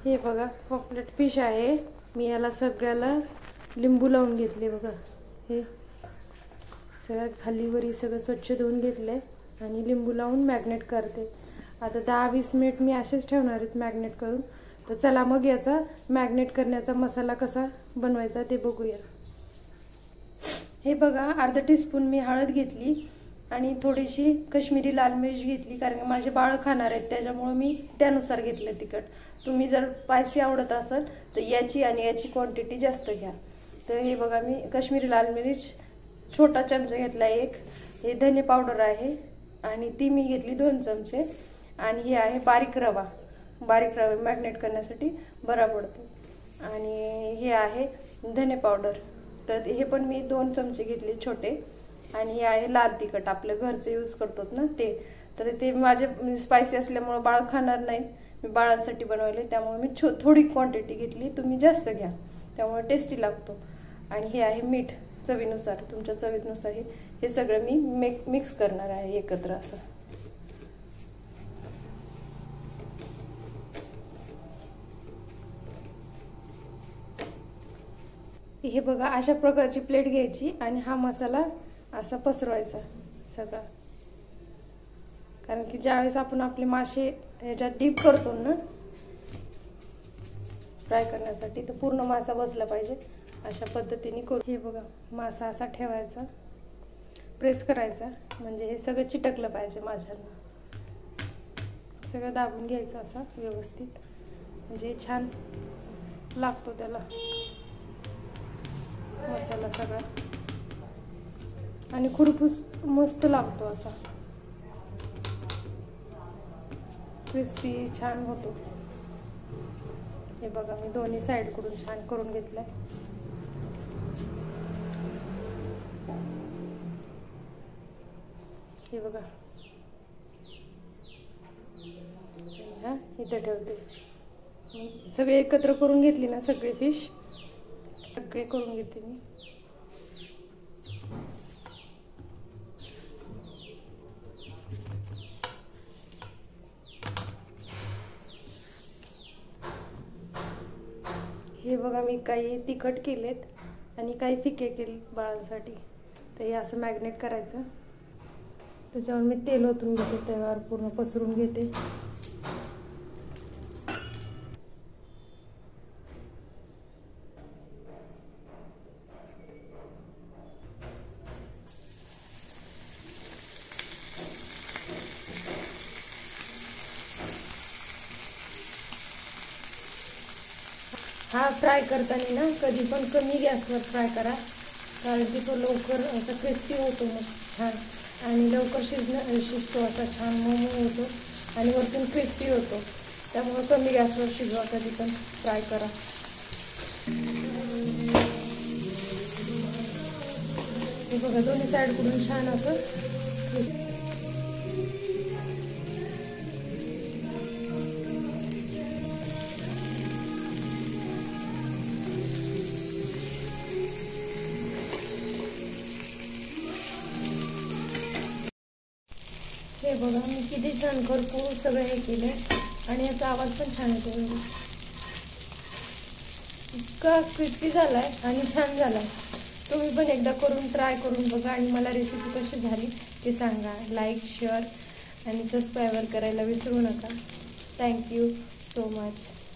हे बघा पॉपलेट फिश आहे। मी याला सगळ्याला लिंबू लावून घेतले बघा। हे सगळं खालीवरी सगळं स्वच्छ धुवून घेतले आणि लिंबू लावून मॅग्नेट करते। आता 10-20 मिनिट मी असेच ठेवणार आहेत मॅग्नेट करून। तर चला मग याचा मॅग्नेट करण्याचा मसाला कसा बनवायचा ते बघूया। हे बघा अर्धा टीस्पून मी हळद घेतली आणि थोडीशी काश्मीरी लाल मिर्च घेतली, कारण माझे बाळ खाणार आहेत त्याच्यामुळे मी त्यानुसार घेतले तिखट। तुम्ही जर स्पायसी आवडत असेल तर याची आणि याची क्वांटिटी जास्त घ्या। तर हे बघा मी काश्मीरी लाल मिर्च छोटा चमचा घेतला एक। हे धने पावडर आहे आणि ती मी घेतली 2 चमचे। आणि हे आहे बारीक रवा मॅग्नेट करण्यासाठी बरा पडतो। आणि हे आहे धने पावडर, तर हे पण मी 2 चमचे घेतले छोटे। आणि हे आहे लाल तिखट आपलं घरचे यूज करतो ना ते। तर ते माझे स्पायसी असल्यामुळे बाळ खाणार नाही, मी बाळांसाठी बनवले त्यामुळे मी थोडी क्वांटिटी घेतली, तुम्ही जास्त घ्या त्यामुळे टेस्टी लागतो। आणि हे आहे मीठ चवीनुसार, तुमच्या चवीनुसार हे सगळं मी मिक्स करणार आहे एकत्र असं। हे बघा अशा प्रकारची प्लेट घ्यायची आणि हा मसाला असा पसरवायचा सगळा, कारण की ज्यावेळेस आपण आपले मासे ह्याच्यात डीप करतो ना फ्राय करण्यासाठी, तर पूर्ण मासा बसला पाहिजे अशा पद्धतीने करू। हे बघा मासा असा ठेवायचा, प्रेस करायचा, म्हणजे हे सगळं चिटकलं पाहिजे माशांना। सगळं दाबून घ्यायचं असं व्यवस्थित, म्हणजे छान लागतो त्याला मसाला सगळा आणि खुरपूस मस्त लागतो असा, क्रिस्पी छान होतो। हे बघा मी दोन्ही साइड कडून छान करून घेतलंय। हे बघा हा इथे ठेवते, सगळे एकत्र करून घेतली ना सगळे फिश सगळे करून घेते मी। हे बघा मी काही तिखट केलेत आणि काही फिके केले बाळांसाठी। तर हे असं मॅग्नेट करायचं, त्याच्यावर मी तेल ओतून घेते, तव्यावर पूर्ण पसरून घेते। हा फ्राय करताना ना कधी पण कमी गॅसवर फ्राय करा, कारण की तो लवकर असा क्रिस्पी होतो मग छान, आणि लवकर शिजतो असा छान मऊ होतो आणि वरतून क्रिस्पी होतो। त्यामुळे कमी गॅसवर शिजवा, कधी पण फ्राय करा। हे बघा दोन्ही साइड कडून छान असं हे बघा मी किती छान खरपूर सगळं हे केले आणि याचा आवाज पण छान येतो, इतका क्रिस्पी झालाय आणि छान झालाय। तुम्ही पण एकदा करून ट्राय करून बघा आणि मला रेसिपी कशी झाली ते सांगा। लाईक, शेअर आणि सबस्क्राईब करायला विसरू नका। Thank you so much.